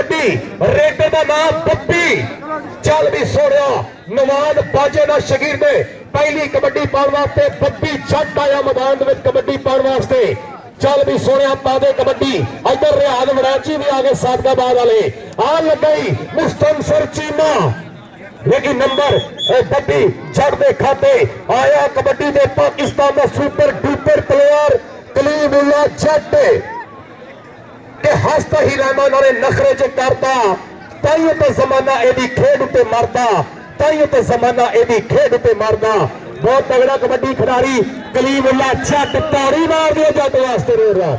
Kabaddi raider का नाम बब्बी चल भी सोनिया नवान बाजे ना शगीर ने पहली कबड्डी पाने वास्ते बब्बी जट आया मैदान में कबड्डी पाने वास्ते चल भी सोनिया पादे कबड्डी इधर रियाद वड़ैची भी आगे सादगाबाद वाले आ लगाई मुस्तनसर चीमा लेकिन नंबर बब्बी जट दे खाते आया कबड्डी दे पाकिस्तान का super duper player Kalimullah Jatt के हंसता ही रहना नारे नखरे च करता ताइयों तो जमाना एदी खेड उते मरदा ताइयों तो जमाना एदी खेड उते मरदा बहुत तगड़ा कबड्डी खिलाड़ी कलीमुल्ला जट ताड़ी मार दिया जट वास्ते रो रहा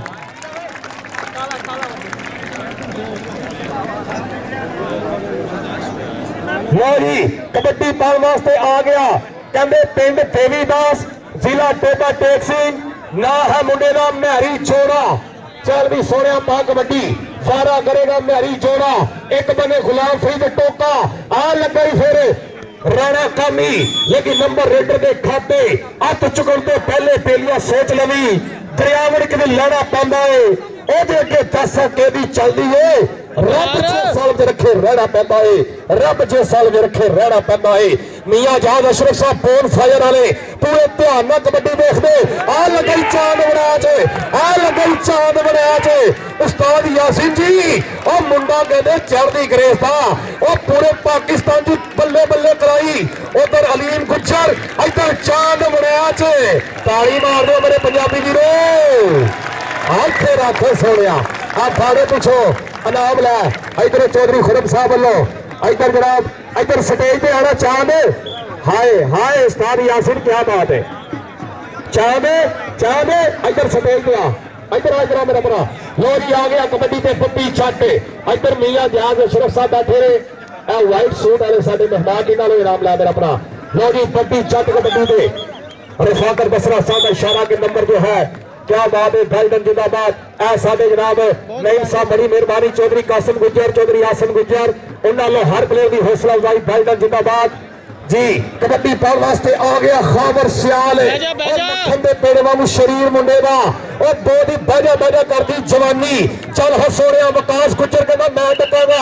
लो जी कबड्डी पाने वास्ते आ गया कहते पिंड देवीदास जिला टोबा टेक सिंह ना है मुंडे का मैरी चोड़ा चल भी सोनिया पा कबड्डी सारा करेगा मैरी चोड़ा एक बने गुलाम फरीद टोका आ लगा फिर राणा कामी लेकिन नंबर रेडर के खाते हथ चुकन तो पहले पेलिया सोच लवी दरियावड़ कि लड़ा पांदा है ओदे अगे 10 के भी चलती है रब जे साल च रखे रहना पैदा है रब जे साल च रखे रहना पैदा है मियां जहाज अशरफ साहब बोन फायर वाले पूरे ध्यान नाल कबड्डी देखदे आ लगई चांद बनाया जे आ लगई चांद बनाया जे उस्ताद यासीन जी ओ मुंडा कहंदे चढ़दी ग्रेस था ओ पूरे पाकिस्तान दी बल्ले बल्ले कराई उधर अलीम गुज्जर इधर चांद बनाया जे ताली मार दो मेरे पंजाबी वीरो आखे राखे सोनिया आ फाड़े पूछो अनाम लै इधर चौधरी खुरम साहब वालों इधर जनाब इधर स्टेज पे आना चांद हाय हाय उस्ताद यासिन क्या बात है चांद चांद इधर स्टेज पे आ इधर आ जरा मेरा भरा लो जी आ गया कबड्डी पे बब्बी जट इधर मियां जहाज अशरफ साहब बैठे रहे व्हाइट सूट वाले साडे मेहमान जिन्हां नूं इनाम लै मेरा भरा लो जी बब्बी जट कबड्डी पे रफाकर बसरा साहब का इशारा के नंबर जो है क्या बात है भाईडन जिंदाबाद ऐसा जनाब नईम साहब बड़ी मेहरबानी चौधरी कासिम गुज्जर चौधरी आसन गुज्जर उन्होंने हर प्लेयर की हौसला अफजाई भाईडन जिंदाबाद जी कबड्डी पाने वास्ते आ गया खाबर सियाल पेड़े वांगू शरीर मुंडे का और दो दी बजा बजा करती जवानी चल हो सोनिया वकास गुज्जर कहना मैं टकागा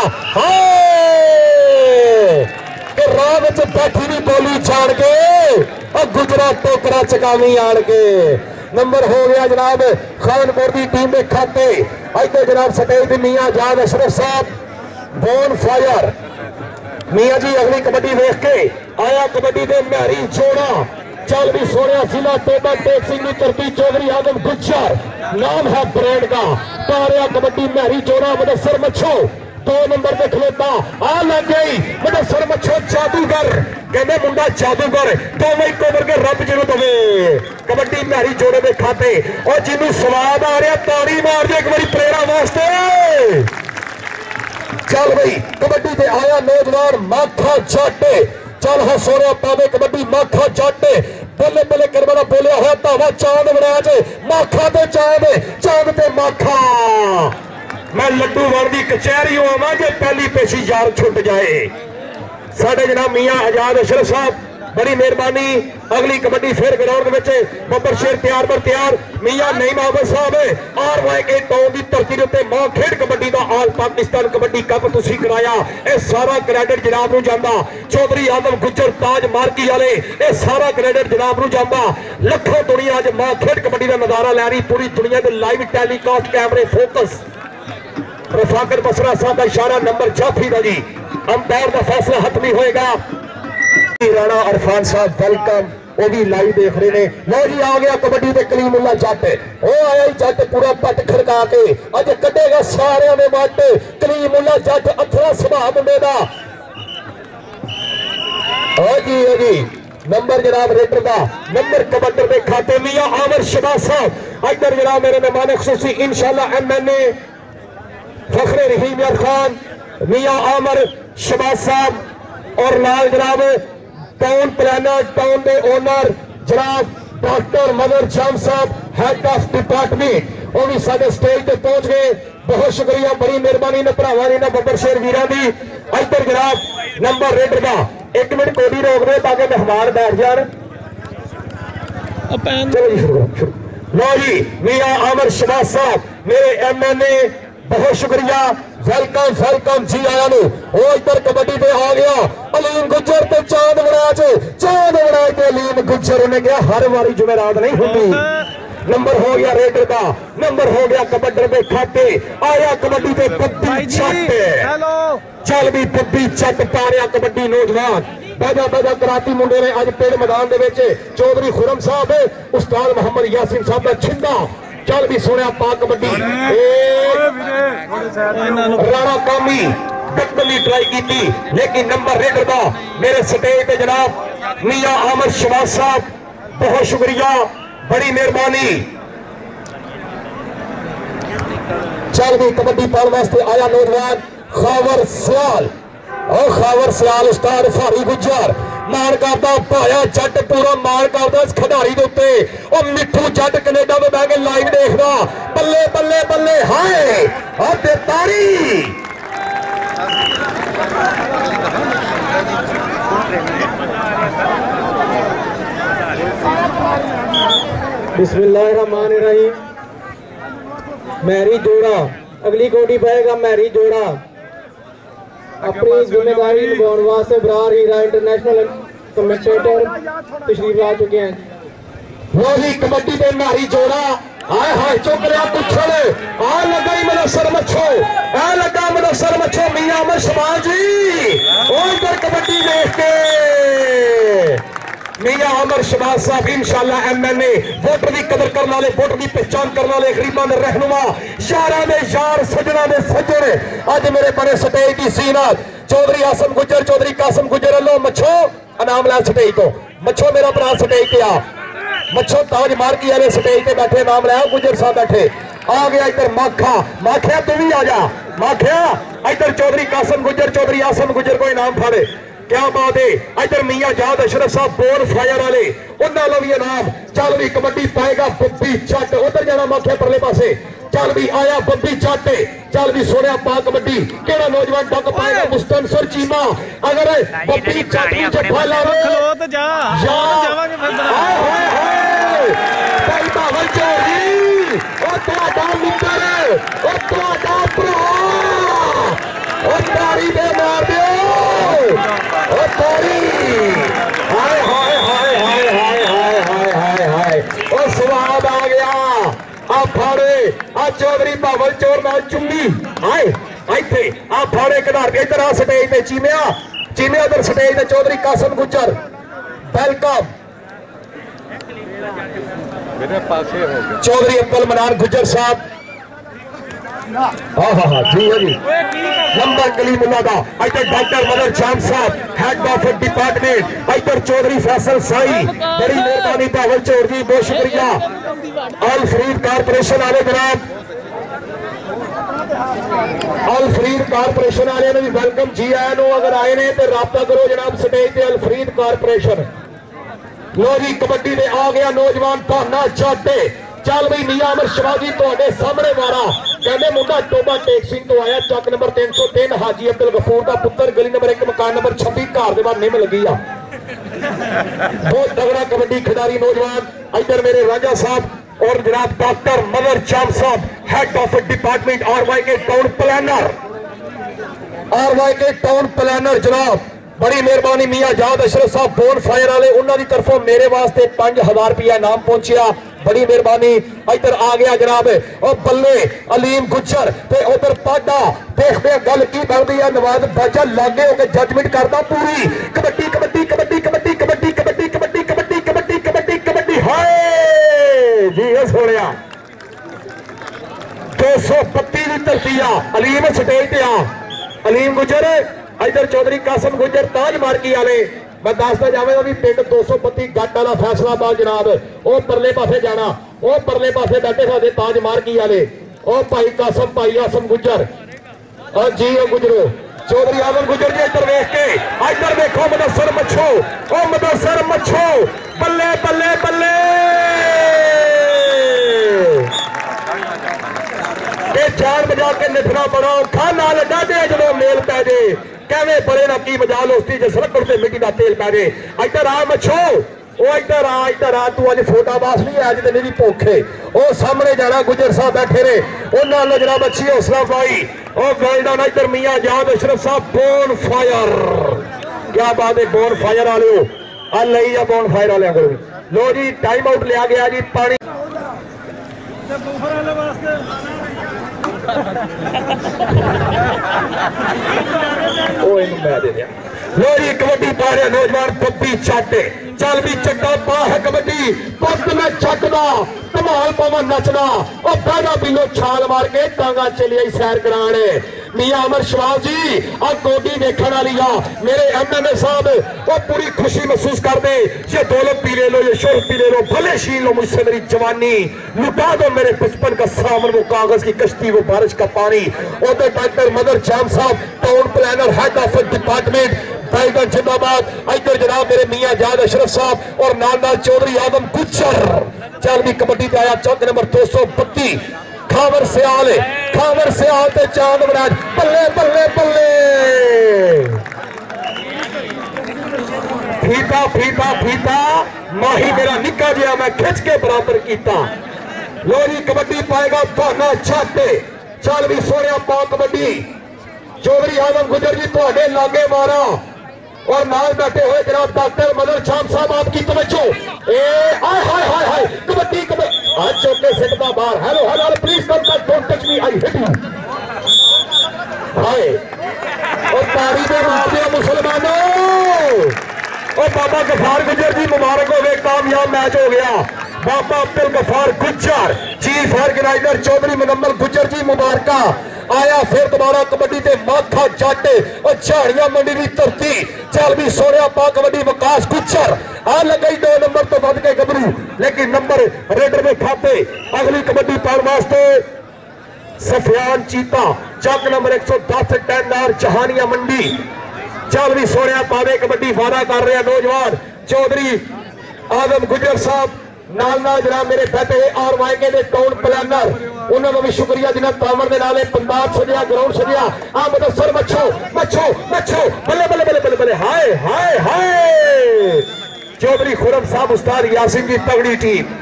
कि राह में बैठी नहीं बोली जान के और गुजरा टोकरा चकावी आन के नंबर हो गया जनाब खानपुर की टीम के खाते इधर जनाब सटेज मियां जहाज अशरफ साहब बोन फायर मियां जी अगली कबड्डी देख के आया कबड्डी दे मैरी जोड़ा चल भी सोनिया जिला टोबा टेक सिंह की तरती चौधरी आदम गुज्जर नाम है ब्रांड का तारिया कबड्डी मैरी जोड़ा मुदस्सर मच्छो 2 नंबर पे खलोता आ लग गई मुदस्सर मच्छो जादूगर कहते मुंडा जादूगर दोवें इको वर्गे रब जिन्हों दवे कबड्डी मैरी जोड़े में खाते और जिन्हों स्वाद आ रहा ताड़ी मार दे एक बार प्रेरणा वास्ते चल भाई कबड्डी से आया नौजवान माखा जट चल हो सोनिया पावे कबड्डी माखा जट बल्ले बल्ले करवाना बोलिया हुआ धावा चांद बनाया जे माखा ते चांद ते माखा मैं लड्डू वाल की कचहरी आवा जे पहली पेशी यार छुट जाए साडे जनाब मियां आजाद अशरफ साहब बड़ी मेहरबानी अगली कबड्डी फिर ग्राउंड में बब्बर शेर तैयार पर तैयार मियां नईम अहमद साहब RYK टाउन की धरती के उत्ते मां खेड कबड्डी का ऑल पाकिस्तान कबड्डी कप तुसीं कराया यह सारा क्रेडिट जनाब नूं जांदा चौधरी आदम गुज्जर ताज मार्की वाले यह सारा क्रेडिट जनाब नूं जांदा लखों दुनिया अज मां खेड कबड्डी का नजारा लै रही पूरी दुनिया के लाइव टेलीकास्ट कैमरे फोकस रफाकर बसरा साहब का इशारा नंबर जाफरी का जी अंपायर का फैसला हतमी होएगा राणा अरफान साहब वेलकम वो भी लाइव देख रहे हैं लो जी आ गया कबड्डी ते कलीमुल्ला जट वो आया ही जट पूरा पट खड़का के अज कटेगा सारे में मट कलीमुल्ला जट अथरा सुभाव मुंडे दा ओ जी नंबर जनाब रेडर का नंबर कबड्डी में खाते मियां आमर शबाज साहब इधर जनाब मेरे मेहमान खुसूसी इंशाल्लाह MNA फखरे रहीम यार खान मियां आमर शबाज साहब और नाल जनाब टाउन प्लानर टाउन के ओनर जनाब डॉक्टर मदर जाम साहब हेड ऑफ डिपार्टमेंट वो भी साडे स्टेज पे पहुंच गए बहुत शुक्रिया बड़ी मेहरबानी ने भरावां दी ना बब्बर शेर वीरां दी इधर जनाब नंबर रेडर का 1 मिनट कोडी रोक दे ताकि मेहमान बैठ जान लो जी मियां आमर शबाज साहब मेरे MNA बहुत शुक्रिया वेलकम वेलकम जी आया नु वो इधर कबड्डी पे आ गया अलीम गुज्जर ते चांद बनाए ते अलीम गुज्जर ने गया हर बारी जुमेरात नहीं होती नंबर हो गया रेडर का नंबर हो गया कबड्डर पे खाते आया कबड्डी पे पप्पी चट चल भी पप्पी चट पा रहा कबड्डी नौजवान बाजा बाजा कराती मुंडे ने अज पेड़ मैदान दे विच चौधरी खुरम साहब उस्ताद मोहम्मद यासीन साहब का छिंदा चल भी सुनिया पा कबड्डी राणा कामी डकली ट्राई की लेकिन नंबर रेडर का मेरे स्टेज पे जनाब मियां अहमद शबाज साहब बहुत शुक्रिया बड़ी मेहरबानी चल भी कबड्डी पाने वास्ते आया नौजवान खावर सियाल और खावर सियाल उस्ताद फारी गुज्जर मान करता भाया जट पूरा मान करता इस खिडारी के उत्ते और मिठू जट कनेडा में बह के लाइव देखदा बल्ले बल्ले बल्ले हाय और बेतारी बिस्मिल्लाहिर्रहमानिर्रहीम मैरी जोड़ा अगली कोटी पाएगा मैरी जोड़ा अपनी जिम्मेदारी निभाने वास्ते बरार हीरा इंटरनेशनल कमेंटेटर तशरीफ ला चुके हैं वो भी कबड्डी पे मैरी जोड़ा हाय हाय चुक रहा पुछड़ आ लगा ही मेरा सर मच्छो आ लगा मेरा सर मच्छो मियां अमर शबाज जी और इधर कबड्डी देख के मियां अमर शबाज साहब इंशाल्लाह एमएनए वोटर की कदर करने वाले वोटर की पहचान करने वाले गरीबां दे रहनुमा यारां दे यार सजना दे सज्जन अज मेरे बड़े स्टेज की सीनत चौधरी आसम गुज्जर चौधरी कासम गुज्जर अल्लो मच्छो इनाम लै स्टेज तो मच्छो मेरा भरा स्टेज पे आ मच्छो ताज मार्की वाले स्टेज पे बैठे नाम लै गुज्जर साहब बैठे आ गया इधर माखा माखिया तू भी आ जा माखिया इधर चौधरी कासम गुज्जर चौधरी आसम गुज्जर को इनाम फाड़े क्या बात है इधर मियां जाद अशरफ साहब बोर फायर वाले उन्होंने भी इनाम चल भी कबड्डी पाएगा बब्बी चट उधर जाना माखिया परले पासे चल भी आया बब्बी चट चल भी सोनिया पा कबड्डी केड़ा नौजवान डक पाएगा मुस्तनसर चीमा अगर बब्बी चट नीचे फैला खलो जा जावांगे फिर हाय हाय हाय भाई बावल चोरी ओ ਤੁਹਾਡਾ ਮਿੱਤਰ ओ ਤੁਹਾਡਾ ਭਰਾ ओ तारी दे मार दियो ओ तारी हाय हाय हाय हाय हाय हाय हाय हाय हाय ओ स्वाद आ गया आ फाड़े आ चौधरी बावल चोर नाल चुम्मी हाय इथे आ फाड़े खिडार के इधर आ स्टेज पे चीमिया चीमिया उधर स्टेज पे चौधरी कासम गुज्जर वेलकम मेरे पास हो गया चौधरी अब्दुल मनान गुज्जर साहब हाँ हाँ हाँ जी है जी नंबर कलीमुल्लाह का इधर डॉक्टर मदर चांद साहब हेड ऑफ डिपार्टमेंट इधर चौधरी फैसल साई बड़ी मेहरबानी बावल चौर जी बहुत शुक्रिया अल फरीद कारपोरेशन वाले जनाब अल फरीद कारपोरेशन वाले ने भी वेलकम जी आया नो अगर आए ने तो राबता करो जनाब स्टेज पे अल फरीद कारपोरेशन लो जी कबड्डी में आ गया नौजवान भाना चाटे चल भाई मियां अमर शबाजी ਤੁਹਾਡੇ सामने मारा कहते मुंडा टोबा टेक सिंह तो आया चक नंबर 303 हाजी अब्दुल गफूर का पुत्र गली नंबर 1 मकान नंबर 26 घर के बाद निम लगी आ बहुत तगड़ा कबड्डी खिडारी नौजवान इधर मेरे राजा साहब और जनाब डॉक्टर मदर चाम साहब head of department RYK town planner जनाब बड़ी मेहरबानी मियां जाद अशरफ साहब बोन फायर वाले उन्होंने तरफों मेरे वास्ते 5000 रुपया इनाम पहुंचिया बड़ी मेहरबानी इधर आ गया जनाब और बल्ले अलीम गुज्जर ते उधर पाडा देखते गल की बनती है नवाज बाजा लागे होकर जजमेंट करता पूरी कबड्डी कबड्डी कबड्डी कबड्डी कबड्डी कबड्डी कबड्डी कबड्डी कबड्डी कबड्डी कबड्डी हाय जी है सोनिया 232 की धरती आ अलीम स्टेज पे आ अलीम गुज्जर इधर चौधरी कासम गुज्जर ताज मार्की वाले मैं दसदा जावेगा भी पिंड 232 गट वाला फैसलाबाद जनाब वो परले पासे जाना वो परले पासे बैठे साडे ताज मार्की वाले ओ भाई कासम भाई आसम गुज्जर और जी गुजरो चौधरी आलम गुज्जर जी इधर वेख के इधर देखो मुदस्सर मच्छो ओ मुदस्सर मच्छो बल्ले बल्ले बल्ले जान बजा के निठना बड़ा औखा ना लगा दे जो मेल पै जाए कहवे बड़े ना की मजा लोस्ती जो सड़क से मिट्टी का तेल पै जाए इधर आ मच्छो इधर आ तू अज फोटाबास नहीं है, अज तो मेरी भुख है। वो सामने जाना गुजर साहब बैठे ने, उन्होंने जनाब अच्छी हौसला पाई। और वेल डन इधर मियां जाद अशरफ साहब बोन फायर, क्या बात है बोन फायर वाले हो लई या बोन फायर वाले को। लो जी टाइम आउट लिया गया जी, पानी मैं दे दिया। लो जी कबड्डी पा रहे नौजवान पप्पी चाटे, चल भी चट्टा पा है कबड्डी, पग में चटदा धमाल पवन नचना और पहला बिलो छाल मार के टांगा चलिए सैर कराने। मियां अमर शवाल जी अब गोडी देखने वाली आ, मेरे एमएमए साहब वो पूरी खुशी महसूस कर दे। ये दौलत पी ले लो, ये शोहरत पी ले लो, भले छीन लो मुझसे मेरी जवानी, लुटा दो मेरे बचपन का सावन, वो कागज की कश्ती, वो बारिश का पानी। उधर डॉक्टर मदर चाम साहब town planner head of department tiger जिंदाबाद। इधर जनाब मेरे मियां जाद अशरफ साहब और नाल चौधरी आदम गुज्जर। चल भी कबड्डी पे आया चौक नंबर 232 खावर सियाल, खावर सियाल ते चांद मराज, बल्ले बल्ले बल्ले फीता फीता फीता माही मेरा निक्का जिहा मैं खिंच के बराबर किया। लो जी कबड्डी पाएगा भाना छाटे, चल भी सोनिया पा कबड्डी। चौधरी आदम गुजर जी थोड़े लागे मारा और नाल बैठे हुए जनाब डॉक्टर मदर शाम साहब आपकी तवज्जो। हाय हाय हाय हाय कबड्डी कबड्डी आज चौके सिटदा बाहर। Hello hello please come touch, don't touch me, I hit you. Hi और तारी दे मारदे मुसलमानों। और बाबा गफार गुजर जी मुबारक हो गए, कामयाब मैच हो गया। बाबा अब्दुल गफार गुज्जर चीफ ऑर्गेनाइजर चौधरी मुनम्मल गुज्जर जी मुबारक आया फिर दोबारा कबड्डी ते माथा जट और झाड़ियां मंडी की धरती। चल भी सोनिया पा कबड्डी विकास गुज्जर आ लगे 2 नंबर तो बद के गबरू, लेकिन नंबर रेडर में खाते। अगली कबड्डी पाने वास्ते सफियान चीता चक नंबर 110 टेंडार जहानिया मंडी। चल भी सोनिया पावे कबड्डी वादा कर रहे हैं नौजवान चौधरी आदम गुजर साहब नाल जनाब मेरे बैठे और वायके दे टाउन प्लानर, उन्होंने भी शुक्रिया जिन्हें तामर के नाले पंजाब सजिया ग्राउंड सजिया। आ मुदस्सर मच्छो मच्छो मच्छो बल्ले बल्ले बल्ले बल्ले बल्ले हाय हाय हाय। चौधरी खुरम साहब उस्ताद यासिन की तगड़ी टीम।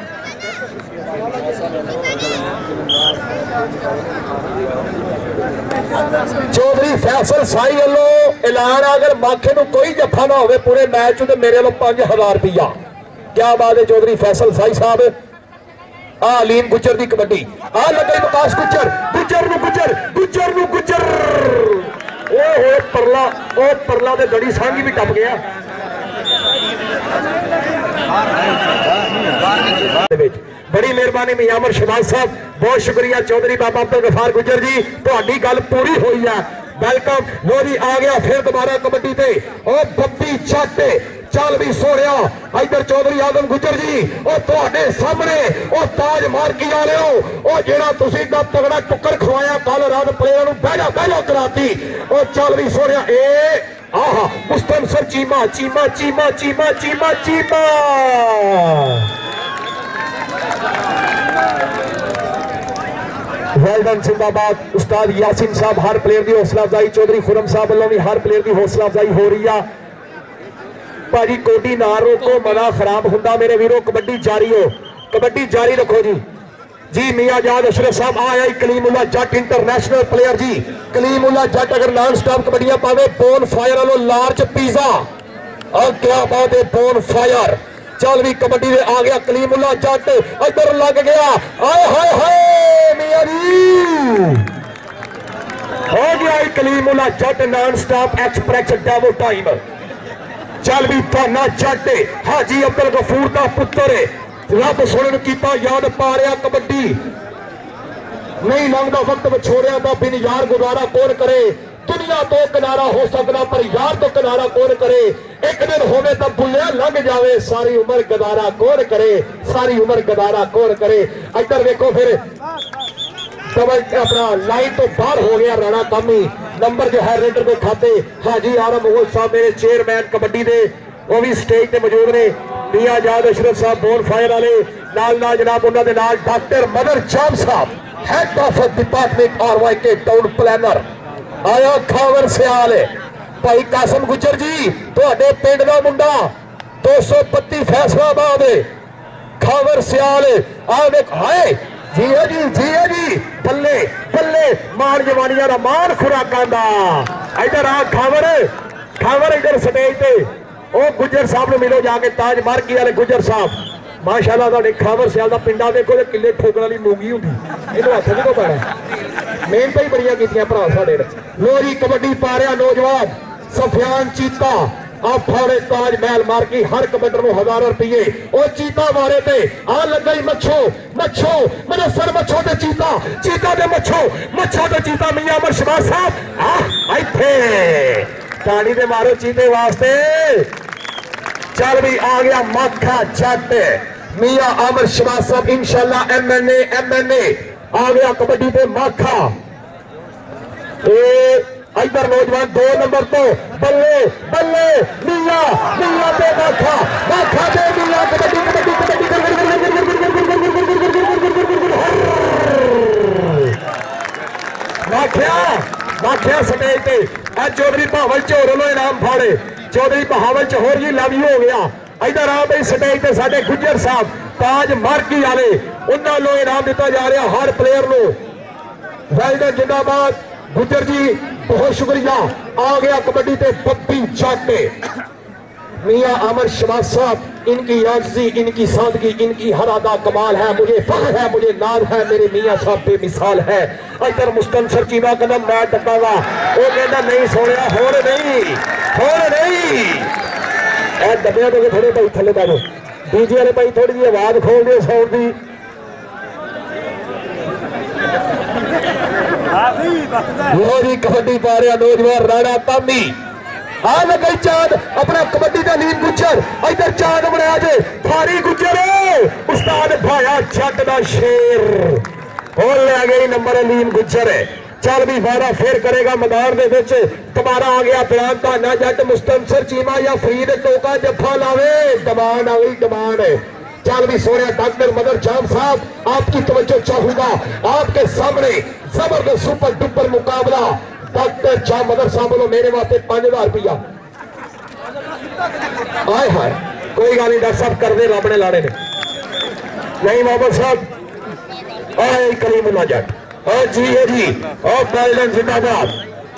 चौधरी फैसल साई वालों ऐलान, अगर माखे को कोई जफा ना हो पूरे मैच तो मेरे वालों 5000 रुपया। क्या बात है चौधरी फैसल साई साहब। अलीम गुजर की कबड्डी आ लगे विकास गुजर गुजर नु गुजर गुजर नु गुजर। ओहो परला ओ परला ते गड़ी सांगी भी टप गया। बड़ी मेहरबानी मियां अमर शबाज साहब, बहुत शुक्रिया चौधरी बाबा अब्दुल गफार गुजर जी, तुहाडी गल पूरी हुई है, वेलकम। लो जी आ गया फिर दोबारा कबड्डी पे और बब्बी चाटे। चल भी सोनिया इधर चौधरी आदम गुजर जी और तुहाडे सामने और ताज मार्की वाले हो और जेड़ा तुसी दा तगड़ा टुक्कर खवाया कल रात प्लेयर नूं बहलो कराती। और चल भी सोनिया ए आहा मुस्तनसर चीमा चीमा चीमा चीमा चीमा चीमा। वेल डन जिंदाबाद। उस्ताद यासिन साहब हर प्लेयर की हौसला अफजाई, चौधरी खुरम साहब वालों भी हर प्लेयर की हौसला अफजाई हो रही है। भाजी कोडी ना रोको मना खराब होंदा मेरे वीरों, कबड्डी जारी हो, कबड्डी जारी रखो जी। जी मियां जाद अशरफ साहब आया कलीमुल्ला जट इंटरनेशनल प्लेयर जी। कलीमुल्ला जट अगर नॉन स्टॉप कबड्डियां पावे बोन फायर वालों लार्ज पिज्जा और क्या बात है बोन फायर। चल भी कबड्डी में आ गया कलीमुल्ला जट, इधर लग गया आए हाय हाय मियां जी हो गया Kalimullah Jatt non stop express Daewoo time. चल भी थाना जट हाजी अब्दुल गफूर का पुत्र रब सोने किया याद पा रहा कबड्डी नहीं लंघता वक्त विछोड़िया का बिन यार गुजारा कौन करे। दुनिया तो किनारा हो सकता पर यार तो किनारा कौन करे। एक दिन होवे तो बुलिया लंघ जावे सारी उम्र गदारा कौन करे, सारी उम्र गदारा कौन करे। इधर देखो फिर अपना लाइन तो बाहर हो गया राणा कामी, नंबर जो है रेडर को खाते। हाजी आलम मुगल साहब मेरे चेयरमैन कबड्डी दे वो भी स्टेज पे मौजूद ने। मियां जाद अशरफ साहब बोन फायर वाले नाल जनाब उन्होंने नाल डॉक्टर मदर चाम साहब हेड ऑफ डिपार्टमेंट और वाईके टाउन प्लानर आया खावर सियाल भाई कासम गुजर जी तुहाडे पिंड दा मुंडा 232 फैसलाबाद खावर सियाल हाय जी है जी बल्ले बल्ले मान जवानिया का मान खुराकां दा इधर आ खावर इधर स्टेज पे ओ गुजर साहब ने मिलो जाके ताज मार्की वाले गुजर साहब माशाल्लाह तुहाडे खावर सियाल दा पिंडा देखो ते किले ठोकण वाली मूंगी हुंदी इहनूं हत्थ नहीं पैना मेहनतां ही बड़ियां कीतियां भरा साडे लो जी कबड्डी पा रहा नौजवान सफियान चीता आप फाड़े ताज महल मार्की हर कबड्डर को 1000 रुपये और चीता मारे थे आ लगा ही मच्छो मच्छो मेरे सर मच्छो ते चीता दे मच्छो ते चीता मियां अमर शबाज साहब इत्थे ताड़ी दे मारो चीते वास्ते चल भी आ गया माखा जट मियां अमर शबाज साहब इंशाल्लाह एमएनए आ गया कबड्डी पे माखा इधर नौजवान 2 नंबर तो बल्ले बल्ले मियां पे माखा दे मियां कबड्डी माखिया स्टेज पे चौधरी बहावल चोर लो इनाम फाड़े चौधरी बहावल चोर जी लव यू हो गया इधर आ भाई स्टेज पे साडे गुजर साहब ताज मार्की वाले उन्होंने इनाम दिता जा रहा हर प्लेयर को वेलडन जिंदाबाद गुजर जी बहुत शुक्रिया आ गया कबड्डी पे पप्पी चाटे मियां अमर शबाज साहब इनकी आजिज़ी इनकी सादगी इनकी हर अदा कमाल है मुझे फख्र है मुझे नाज है मेरे मियां साहब बेमिसाल है इधर मुस्तनसर चीमा कदम मैं टकावा वो कहता नहीं सोनिया होर नहीं दबिया तो थोड़े भाई थले बैठो डीजे वाले भाई थोड़ी जी आवाज खोल दो साउंड की लोरी कबड्डी पा रहा नौजवान राणा तामी आ लगे चांद अपना कबड्डी का नीम गुजर इधर चांद बनाया जे थारी गुजर उस्ताद भाया जट दा शेर और ले गई नंबर नीम गुजर चल भी वारा फिर करेगा मैदान दे विच दोबारा आ गया बयान धाना जट मुस्तनसर चीमा या फरीद टोका जफा लावे दबान आ गई दबान चल भी सोने डॉक्टर मदर जाम साहब आपकी तवज्जो चाहूंगा आपके सामने जबरदस्त सुपर डुपर मुकाबला डॉक्टर जाम मदर साहब बोलो मेरे वास्ते 5000 रुपया आए हाय कोई गल नहीं डॉक्टर साहब कर दे रब ने लाने ने नहीं मोहम्मद साहब आए कलीमुल्लाह जट और जी है जी और बैलन जिंदाबाद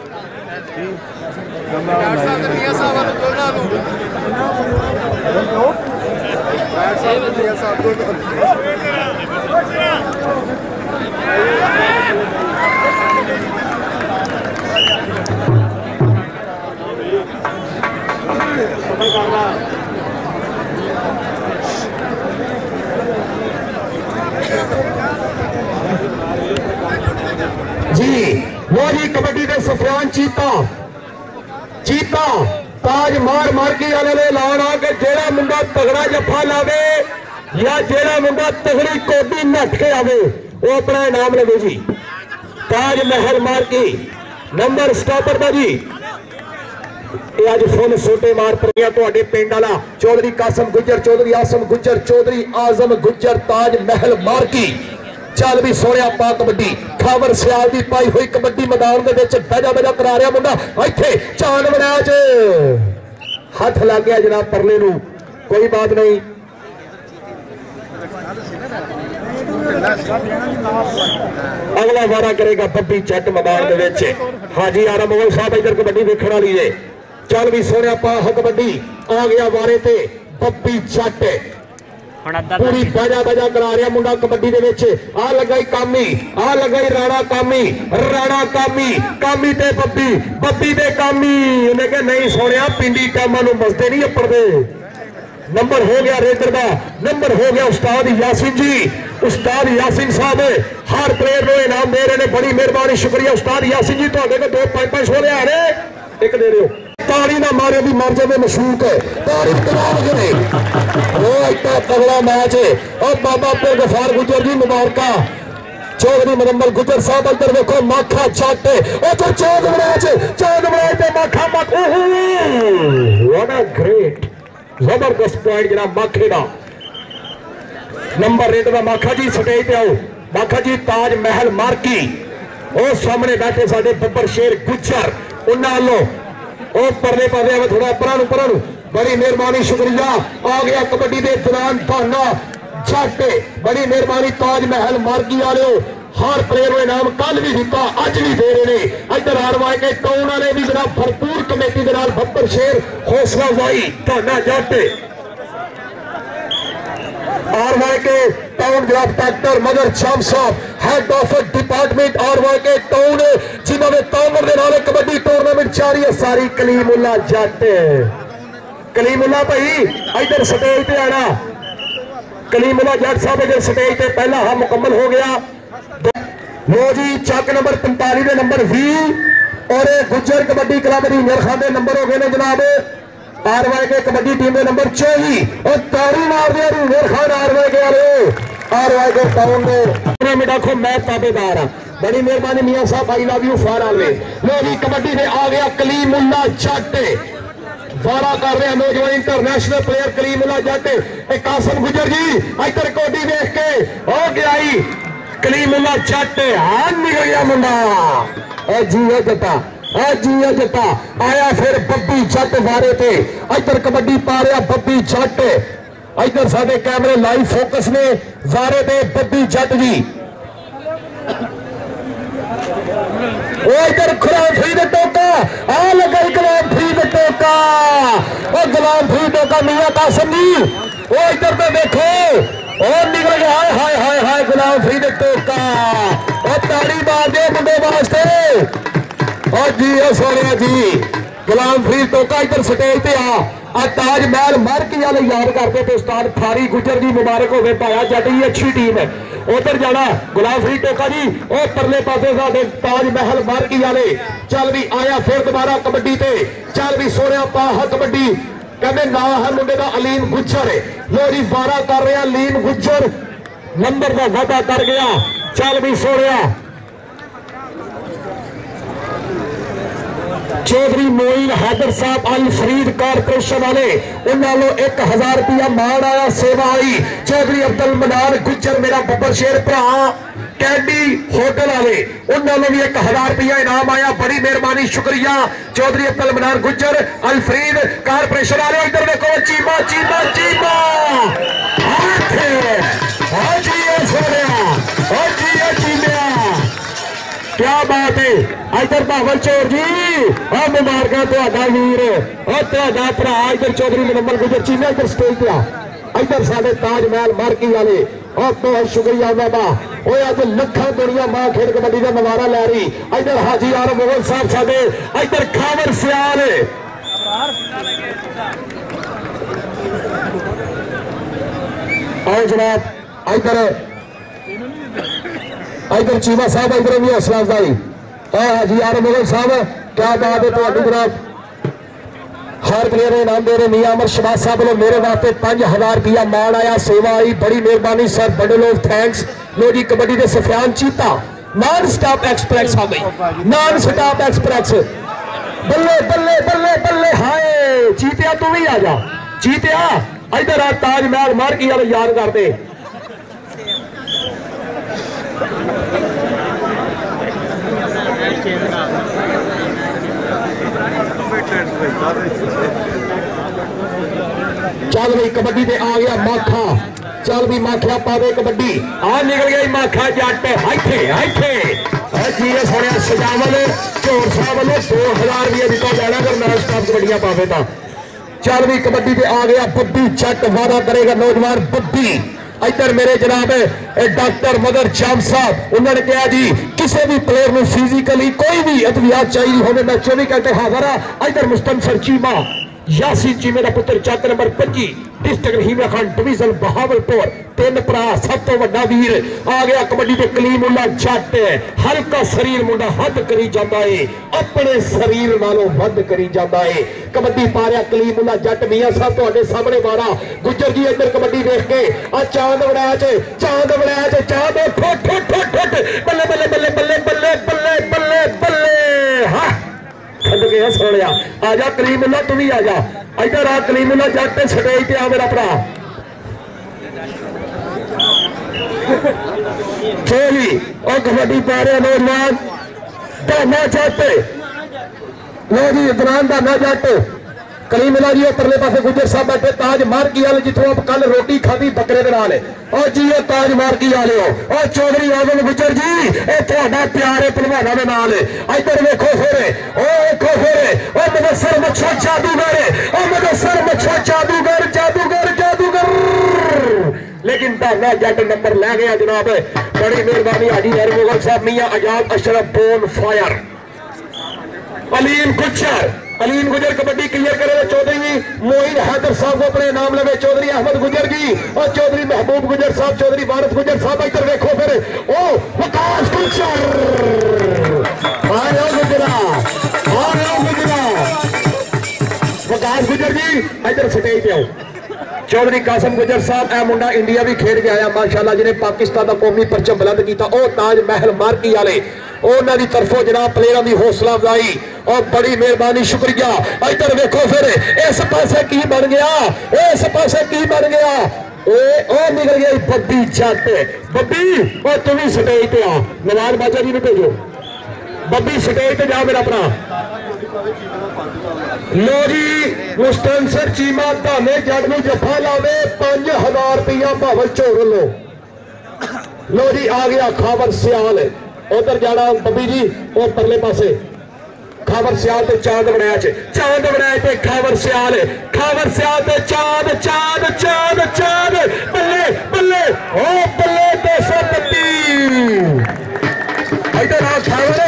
जी वो जी कबड्डी के सफियान चीता ताज मार्की वाले ने लाना कि जेड़ा मुंडा तगड़ा जफा लावे या जेड़ा मुंडा तगड़ी कोडी नट के आवे वो अपना इनाम लगे जी Taj Mahal marquee number stopper का जी अज फुल सोटे मार पड़िया तुहाडे पिंड वाला चौधरी कासम गुजर चौधरी आसम गुजर चौधरी आजम गुजर ताज महल मार्की चल भी सोनिया पा कबड्डी खावर सियाल की पाई हुई कबड्डी मैदान के बजा करा रहा मुंडा इत्थे चांद बनाया च हाथ लग गया जनाब परले नूं कोई बात नहीं अगला वारा करेगा बब्बी जट मैदान के विच हाजी आरा मोहन साहब इधर कबड्डी देखने वाली है चल भी सोनिया पा कबड्डी आ गया वारे ते बब्बी जट पूरी बजा करा रहा मुंडा कबड्डी दे विच आ लगाई राणा कामी ते बब्बी ते कामी उन्हें कहा नहीं सोनिया पिंडी टाइम मसदे नहीं अपड़ते नंबर हो गया रेडर का नंबर हो गया उस्ताद यासिन साहब हर प्लेयर को इनाम दे रहे हैं बड़ी मेहरबानी शुक्रिया उस्ताद यासिन जी तो 2-5 सोले आ रहे एक दे रहे हो ताड़ी ना मारे भी मर जाए मशहूक है तारीफ करा वो इतना तगड़ा मैच है और बाबा पे गफार गुजर जी मुबारका चौधरी मुनम्मल गुजर साहब अंदर देखो माखा जट तो चौध बनाए थे माखा व्हाट अ ग्रेट जबरदस्त पॉइंट जनाब माखे का नंबर रेट का माखा जी स्टेज पे आओ माखा जी ताज महल मार्की और सामने बैठे साडे बब्बर शेर गुजर उन्होंने परले पावे थोड़ा परा बड़ी मेहरबानी शुक्रिया। आ गया कबड्डी के दौरान थाना जट, बड़ी मेहरबानी ताज महल मार्गी वाले हर प्लेयर इनाम कल भी दिता अज भी दे रहे हैं। इधर आरवाई के टाउन वाले भी जनाब भरपूर कमेटी के बब्बर शेर हौसला अफजाई थाना जट आरवाई के टाउन जनाब डॉक्टर मदर चाम साहब हेड ऑफ डिपार्टमेंट आरवाई के टाउन जिन्होंने तामर के नाले कबड्डी टूर्नामेंट जारी है सारी कलीमुल्ला जट कलीमुल्ला भाई इधर स्टेज पे आना। कलीमुल्ला जट साहब इधर स्टेज पे पहला हां मुकम्मल हो गया। लो जी चक नंबर 45 के नंबर 20 और गुजर कबड्डी क्लब रीनर खान के नंबर हो गए ने जनाब आरवाई के कबड्डी टीम के नंबर 24 और तारी मार दिया रीनर खान आरवाई के आरवाई के टाउन में देखो मैं ताबेदार हाँ। बड़ी मेहरबानी मियां साहब I love you for always. लो जी कबड्डी में आ गया कलीमुल्ला जट वारा कर रहे हैं नौजवान इंटरनेशनल प्लेयर कलीमुल्ला जट कासम गुजर जी इधर कोडी देख के हो गया कलीमुल्ला जट हाँ निकल गया मुंडा जी जटा जी जटा आया फिर बब्बी जट वारे पे इधर कबड्डी पा रहा बब्बी जट इधर साडे कैमरे लाइव फोकस ने वारे पे बब्बी जट जी इधर गुलाम फरीद टोका आ लगा गुलाम फरीद टोका गुलाम फरीद टोका मियां कासम जी इधर तो देखो और निकल गया हाय हाय हाय हाय गुलाम फरीद टोका और ताड़ी मार दे मुंडे वास्ते और जी सोनिया जी गुलाम फरीद टोका इधर स्टेज पे आ ताज महल मार्की वाले याद करते तो उस्ताद फारी गुजर जी मुबारक हो गए पाया जट ही अच्छी टीम है उधर जाना गुलाम फरीद टोका जी और परले पासे साडे ताज महल मार्की वाले चल भी आया फिर दोबारा कबड्डी पे चल भी सोनिया पा कबड्डी कहते ना है मुंडे का अलीम गुज्जर लो जी वारा कर रहा अलीम गुज्जर नंबर का वादा कर गया चल भी सोनिया चौधरी मोइन हैदर साहब अल फरीद कारपोरेशन वाले उन्होंने 1000 रुपया मान आया सेवा आई। चौधरी अब्दुल मनान गुज्जर मेरा बब्बर शेर भरा कैंडी होटल वाले उन्होंने भी 1000 रुपया इनाम आया बड़ी मेहरबानी शुक्रिया चौधरी अब्दुल मनान गुज्जर अल फरीद कारपोरेशन वाले। इधर देखो चीमा चीमा चीमा क्या बात है इधर बावल चोर जी और मुबारक तुहाडा वीर और तुहाडा भरा इधर चौधरी मुनम्मल गुजर चीना इधर स्टेज पे इधर साडे ताज महल मार्की वाले और बहुत शुक्रिया उन्होंने अज लखा दुनिया मां खेल कबड्डी का नजारा लै रही। इधर हाजी आर मुगल साहब साडे इधर खावर सियाल और जनाब इधर चीमा साहब इधर भी हौसला अफजाई हाजी आर मुगल साहब क्या बात है तो जनाब हर प्लेयर इनाम दे रहे मियां अमर शबाज साहब वालों मेरे वास्ते 5000 रुपया मान आया सेवा आई बड़ी मेहरबानी सर बंडल ऑफ थैंक्स। लो जी कबड्डी के सफियान चीता नॉन स्टॉप एक्सप्रेस आ गई नॉन स्टॉप एक्सप्रेस बल्ले बल्ले बल्ले बल्ले हाय चीतिया तू भी आ जा चीतिया इधर आ ताज महल मार्की वाले याद करते चल भाई कबड्डी पे आ गया माखा चल भी माखिया पावे कबड्डी आ निकल गया माखा जट जी सोने सजावल चोर साहब वालों 2000 रुपया दिता जाना अगर नॉन स्टॉप कबड्डियां पावे तो चल भी कबड्डी पे आ गया बब्बी जट वादा करेगा नौजवान बब्बी। इधर मेरे जनाब डॉक्टर मदर चाम साहब उन्होंने कहा जी किसी भी प्लेयर में फिजिकली कोई भी अद्वियात चाहिए होने मैं 24 घंटे हाजिर हाँ। इधर मुस्तनसर चीमा यासीन जी मेरा पुत्र चक नंबर 25 डिस्ट्रिक्ट रहीमा खान डिवीजन बहावलपुर 3 भरा सब तो बड़ा वीर आ गया कबड्डी के कलीमुल्ला जट हल्का शरीर मुंडा हद करी जाता है अपने शरीर नालों वध करी जाता है कबड्डी पा रहा कलीमुल्ला जट मियां साहब तुहाडे सामने वारा गुज्जर जी इधर कबड्डी देख के आ चांद बनाया चांद ठुट ठुट ठुट ठुट बल्ले बल्ले बल्ले बल्ले बल्ले बल्ले बल्ले बल्ले हाँ छड़ गया सोनिया आजा कलीमुल्ला तू भी आजा इधर आ कलीमुल्ला जट स्टेज पे आ मेरा भरा चोली और कबड्डी पा रहे नौजवान दाना जट लो जी इमरान दाना जट कली मिला जी परले पासे गुजर साहब बैठे ताज मार्की वाले जिथों आप कल रोटी खाधी बकरे दे नाल और जी ये ताज मार्की वाले हो और चौधरी आजम गुजर जी ये तुहाडा प्यार है पहलवानां दे नाल इधर वेखो फिर ओ वेखो फिर ओ मुदस्सर मच्छो जादूगर ओ मुदस्सर मच्छो जादूगर जादूगर जादूगर लेकिन धाना जट नंबर लै गया जनाब बड़ी मेहरबानी हाजी यार मुगल साहब मियां Azad Ashraf bonfire Aleem Gujjar kabaddi clear करे चौधरी मोइन हैदर साहब को अपने नाम लगे चौधरी अहमद गुजर जी और चौधरी महबूब गुजर साहब चौधरी भारत गुजर साहब इधर देखो फिर ओ विकास गुजर विकास गुजर जी इधर स्टेज पे आओ चौधरी कासम गुजर साहब ए मुंडा इंडिया भी खेल के आया माशाल्लाह जिन्हें पाकिस्तान का कौमी परचम बुलंद किया ओ ताज महल मार्की वाले उन्होंने तरफों जनाब प्लेयरों की हौसला अफजाई और बड़ी मेहरबानी शुक्रिया इधर देखो फिर इस पासे की बन गया इस पासे की बन गया ओ निकल गया बब्बी जट बब्बी और तुम स्टेज पे आ नवाज बाजा जी ने भेजो बब्बी स्टेज पे जा मेरा भरा लो जी मुस्तनसर चीमा धाने जट में जफा लावे 5000 रुपया भावल चोर लो जी आ गया खावर सियाल उधर जाना बब्बी जी वो परले पासे खावर सियाल ते चांद बनाया चे खावर सियाल ते चांद चांद चांद चांद बल्ले बल्ले ओ बल्ले 232 इधर आ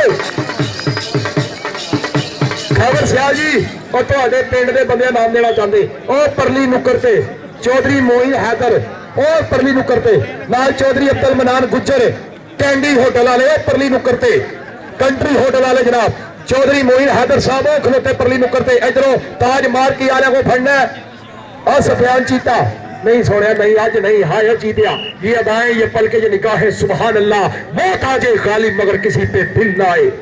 खावर सियाल जी और तुहाडे पिंड दे बंदे नाम देना चाहते और परली नुक्कर ते चौधरी मोइन हैदर और परली नुक्कर ते नाल चौधरी अब्दुल मनान गुज्जर कैंडी होटल वाले परली नुक्कर ते कंट्री होटल वाले जनाब चौधरी मोइन हैदर साहब खलोते परली नुक्कर ते इधरों ताज मार्की वाले को फड़ना और सफियान चीता नहीं सोने नहीं आज नहीं हाय चीतिया ये अदाएं ये पल के ये निकाह सुभान अल्लाह मौत आजे गालिब मगर किसी पे दिल ना आए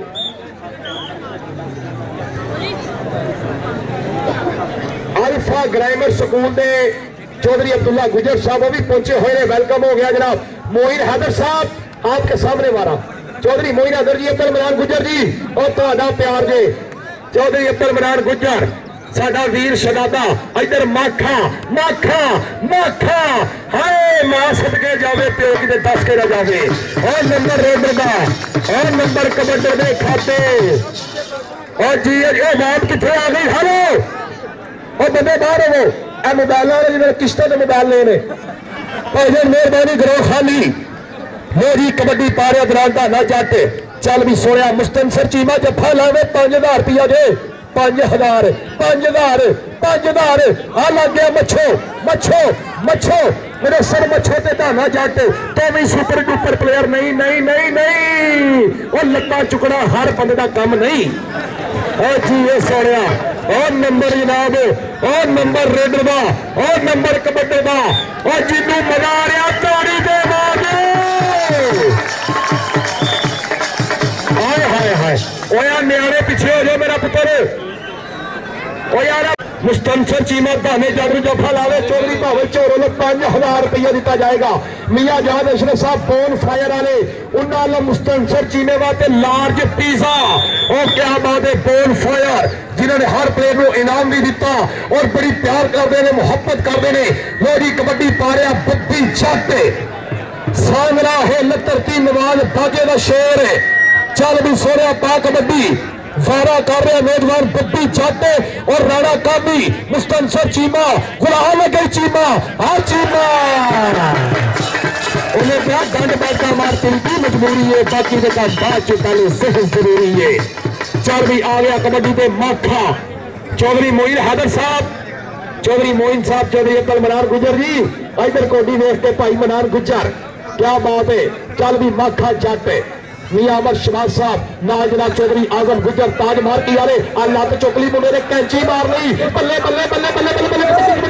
अल्फा ग्रामर स्कूल दे चौधरी अब्दुल्ला गुजर साहब भी पहुंचे हुए वेलकम हो गया जनाब मोइन हैदर साहब आपके सामने मारा चौधरी मोइन हैदर जी अब्दुल मनान गुजर जी और तुहाडा प्यार जे चौधरी अब्दुल मनान गुजर साडा वीर शहजादा इधर माखा माखा माखा हाय मां सदके जावे प्यो की 10 के ना जावे और नंबर रेडर का और नंबर कबड्डी दे खाते और जी ये बात किथे आ गई हेलो और बंदे बाहर हो ए मोबाइल वाले जिन्हें किश्तों के मोबाइल लेने भाईजान मेहरबानी करो खाली लो जी कबड्डी पा रहा दौरान धाना जट चल भी सोया मुस्तनसर चीमा जफा लावे 5000 रुपया जे 5000 5000 5000 आ लग गया मच्छो मच्छो मच्छो मेरे सर मच्छो ते धाना जट तो भी सुपर डुपर प्लेयर नहीं नहीं नहीं नहीं और लत्ता चुकना हर बंदे का काम नहीं और जी ये सोया और नंबर जनाब और नंबर रेडर का और नंबर कबड्डी का और जिन्नू मजा आ रहा ताड़ी दे हाय हाय हाय ओ यार न्याणे पीछे हो जाओ मेरा पुत्र ओ यार मुस्तनसर चीमा धाने जादू जफा लावे चौधरी भावल चोरों को 5000 रुपया दिता जाएगा मियां जाद अशरफ साहब बोन फायर वाले उन्होंने मुस्तनसर चीमे वास्ते लार्ज पिज़्ज़ा और क्या बात है बोन फायर जिन्होंने हर प्लेयर को इनाम भी दिता और बड़ी प्यार करते हैं मुहब्बत करते हैं लोरी कबड्डी पा रहा बब्बी जट सांगला है लतरती नवाज बाजे का शेर है चल भी सोने पा कबड्डी वारा कर रहे नौजवान बब्बी जट और राणा कामी मुस्तनसर चीमा गुलाम गई चीमा हाँ चीमा उन्हें क्या दंड बैठा मारती की मजबूरी है बाकी का बात चुकाने सेहत जरूरी है चल भी आ गया कबड्डी पे माखा चौधरी मोइन हैदर साहब चौधरी मोइन साहब चौधरी अब्दुल मनान गुजर जी इधर कोडी देखते भाई मनान गुजर क्या बात है चल भी माखा जट मियां अमर शबाज साहब नाल जनाब चौधरी आजम गुजर ताज मार्की वाले लत चुकली मुंडे ने कैंची मार ली बल्ले बल्ले बल्ले बल्ले बल्ले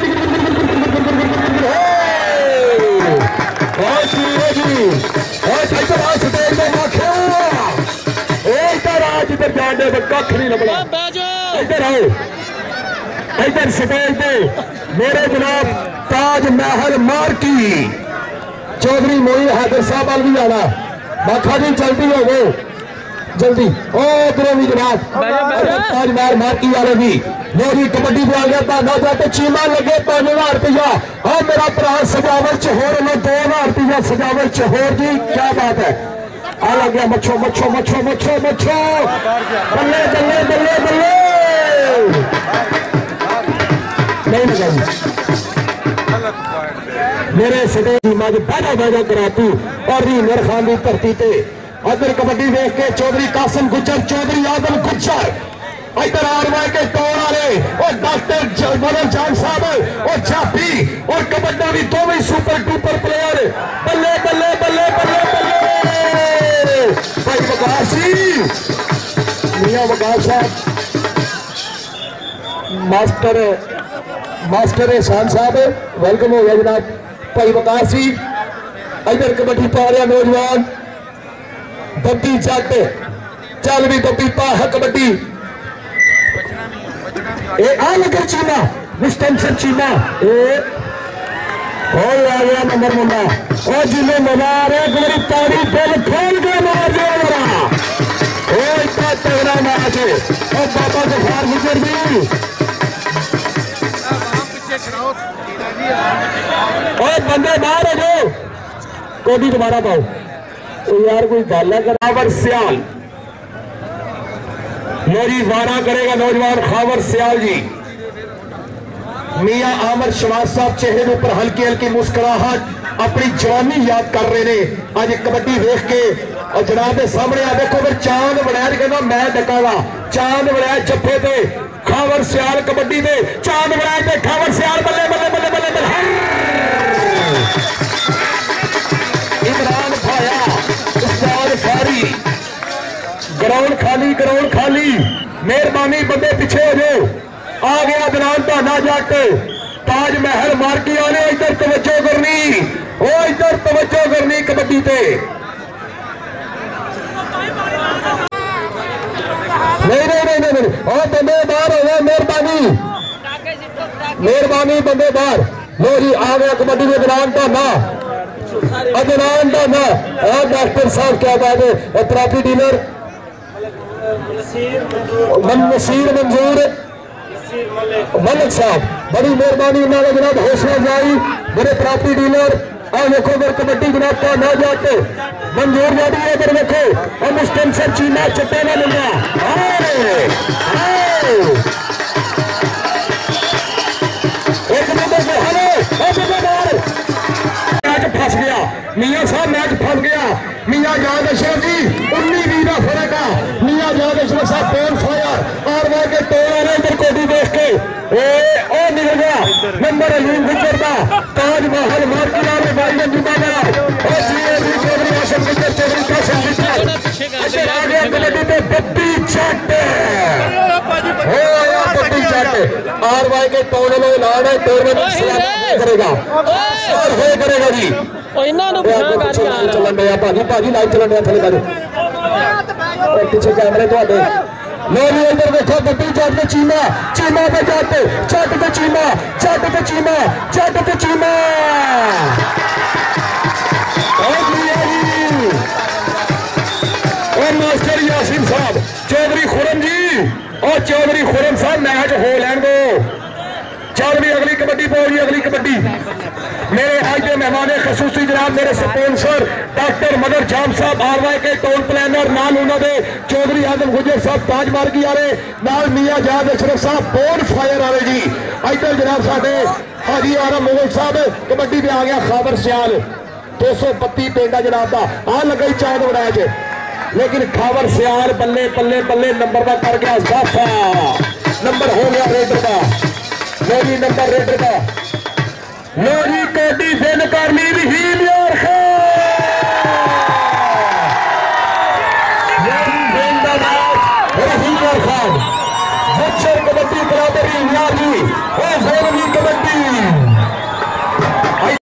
इधर जाने कख नहीं लबड़ा इधर आओ इधर स्टेज पे मेरे जनाब ताज महल मार्की चौधरी मोइन हैदर साहब वाल भी आना माखा जी चलती हो गए जल्दी ओ गुरु जनाब पांच बार मार्की वाले भी मेरी कबड्डी पे आ गया था ना जाते चीमा लगे 5000 रुपया। हाँ मेरा भरा सजावट चहोर ने 2000 रुपया सजावट चहोर जी क्या बात है। आ लग गया मच्छो मच्छो मच्छो मच्छो मच्छो बल्ले बल्ले बल्ले बल्ले नहीं लगाई मेरे सटे चीमा जो पैदा पैदा करातू और रीनर खान की धरती पे अदर कबड्डी देख के चौधरी कासिम गुज्जर चौधरी आदम गुज्जर इधर आरवाई के टोन वाले और डॉक्टर मदन जान साहब और जाफी और कबड्डी भी दोनों सुपर डुपर प्लेयर बल्ले बल्ले बल्ले बल्ले बल्ले भाई वकासी मियां वकास साहब मास्टर एहसान साहब वेलकम हो गया जनाब भाई वकास जी। इधर कबड्डी पा रहा नौजवान बब्बी जट चल भी बब्बी पा है कबड्डी ए आ लगर चीमा मुस्तंसर चीमा ए हो आ गया नंबर मुंडा ओ जिन्हें मजा आ रहा है मेरी ताड़ी दिल खोल के मार दिया मेरा ओ इतना तगड़ा मैच है और बाबा गफार गुजर भी और बंदे बाहर हो जाओ कोडी दोबारा पाओ तो यार कोई गल है खावर सियाल लोरी वारा करेगा नौजवान खावर सियाल जी। मियां आमर शवाज साहब चेहरे ऊपर हल्की हल्की मुस्कुराहट अपनी जवानी याद कर रहे ने अज कबड्डी देख के और जनाब के सामने आ देखो फिर चांद वड़ैर कहना मैं डकावा चांद वड़ैर जफे पे खावर सियाल कबड्डी दे चांद वड़ैर पे खावर सियाल बल्ले बल्ले बल्ले बल्ले बल्ले इमरान भाया उस्ताद फारी ग्राउंड खाली मेहरबानी बंदे पीछे हो जाओ आ गया जनाब धाना जट ताजमहल मार्की वाले इधर तवज्जो करनी ओ इधर तवज्जो करनी कबड्डी पे नहीं और बंदे बाहर हो गए मेहरबानी बंदे बाहर लो जी आ गया कबड्डी में ग्राउंड धाना अदनान धाना और डॉक्टर साहब क्या बात है ट्रॉफी डीलर नसीर मंजूर मलिक साहब बड़ी मेहरबानी उन्होंने जनाब हौसला अफजाई मेरे प्रॉपर्टी डीलर और देखो मेरे कबड्डी जनाब का ना जाते मंजूर जाती है इधर देखो और मुस्तंसर चीना चट्टे ना मिलना एक नंबर से हेलो मैच फंस गया मियां साहब मैच फंस गया मियां याद अशरफ जी 19-20 का फर्क है मियां याद अशरफ साहब फोन फायर और वहां के टोल आ रहे इधर कोडी देख के ओ निकल गया नंबर अलीम गुजर का ताजमहल मार्किला में भाई ने जुटा गया और जी चौधरी आसम गुजर चौधरी का संगीत अच्छा आ गया कबड्डी पे बब्बी जट हो आया बब्बी जट आरवाई के टोल में ऐलान है टूर्नामेंट करेगा और हो करेगा जी चलन रहा भाजी लाइव चलन रहा थले बाजू पीछे कैमरे थोड़े लो जी इधर देखो बब्बी जट पे चीमा पे जट पे चीमा जट पे चीमा जट पे चीमा और मास्टर यासीन साहब चौधरी खुरम जी और चौधरी खुरम साहब मैच हो लैन दो चल भी अगली कबड्डी पाओ अगली कबड्डी मेरे आज के मेहमान खसूसी जनाब मेरे स्पॉन्सर डॉक्टर मदर जाम साहब आरवाई के टोल प्लानर नाल उन्होंने चौधरी आदम गुजर साहब ताज मार्गी आ रहे नाल मियां जाद अशरफ साहब बोन फायर आ रहे जी इधर जनाब साडे हाजी आरम मोगल साहब कबड्डी पे आ गया खावर सियाल 232 पेंडा जनाब का आ लगा ही चांद बनाया जे लेकिन खावर सियाल बल्ले बल्ले बल्ले नंबर का कर गया इजाफा नंबर हो गया रेडर का लोरी नंबर रेडर का लोरी कोडी दिन करनी रहीम यार रहीम यार खान बच्चर कबड्डी बराबरी यार जी